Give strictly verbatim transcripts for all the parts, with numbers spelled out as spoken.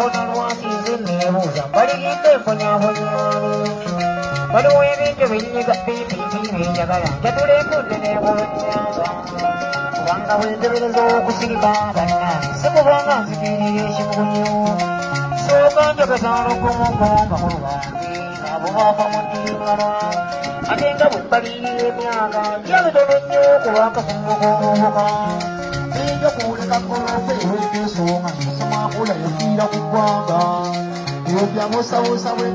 bona lwaki nze neebuuza mbaligidde mponyaabonyani waliwo ebintu binyiga pipipi binjagala njatula enfudde neebulonyanga kubanga bwentebereza okusirika bannange sikubanga nzikirira ekimunyo sooka njagasa olukumukumba mu lwange abo bava mu ddingala ate nga bwe mbalirira emyaka njabitono nnyo kuba akafungo k'omuvuka sinja kuwuleka golofe ewekesonga nsomakula yafiira ku ggwanga ebyo byamusawusa bwe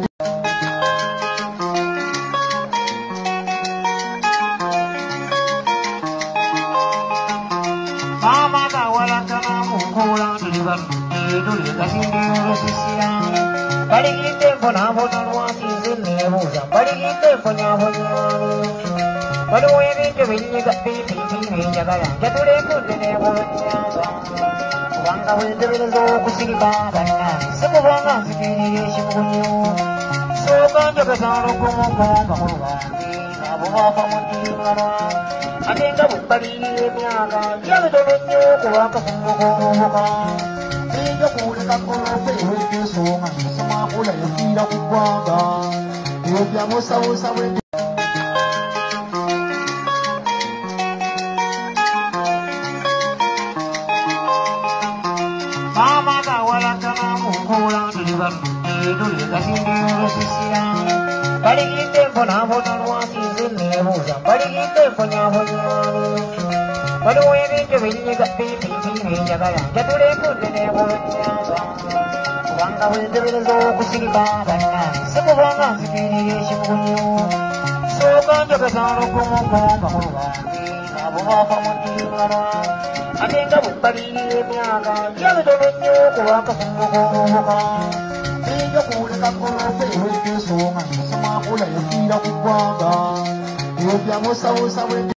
maama gawalagana mu nkola tuli baludde tuli gasindiyolusisira baligidde mponaabona lwaki nze neebuuza baligidde mponyaabonyani waliwo ebintu binyiga pipipi binjagala njatula enfudde neebulonyanga kubanga bwentebereza okusirika bannange sikubanga nzikirira ekimunyo sooka njagasa olukumukumba mu lwange abo bava mu ddingala ate nga bwe mbalirira emyaka njabitono nnyo kuba akafungo k'omuvuka sinja kuwuleka golofe ewekesonga nsomakula yafiira ku ggwanga ebyo byamusawusa bwe maama gawalagana mu nkola tuli baludde tuli gasindiyolusisira baligidde mponaabona lwaki nze neebuuza baligidde mponyaabonyani waliwo ebintu binyiga pipipi binjagala njatula enfudde neebulonyanga kubanga bwentebereza okusirika bannange sikubanga nzikirira ekimunyo sooka njagasa olukumukumba mu lwange abo bava mu ddingala ate nga bwe mbalirira emyaka njabitono nnyo kuba akafungo k'omuvuka sinja kuwuleka golofe ewekesonga nsomakula yafiira ku ggwanga ebyo byamusawusa bwe